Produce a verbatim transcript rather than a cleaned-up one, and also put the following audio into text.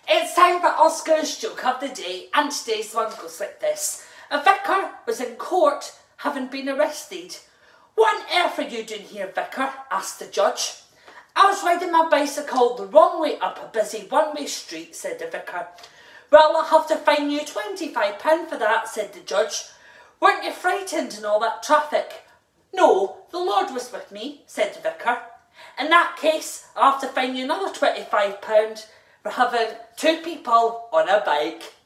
It's time for Oscar's joke of the day, and today's one goes like this. A vicar was in court having been arrested. "What on earth are you doing here, Vicar?" asked the judge. "I was riding my bicycle the wrong way up a busy one-way street," said the vicar. "Well, I'll have to fine you twenty-five pounds for that," said the judge. "Weren't you frightened in all that traffic?" "No, the Lord was with me," said the vicar. "In that case, I'll have to fine you another twenty-five pounds for having two people on a bike."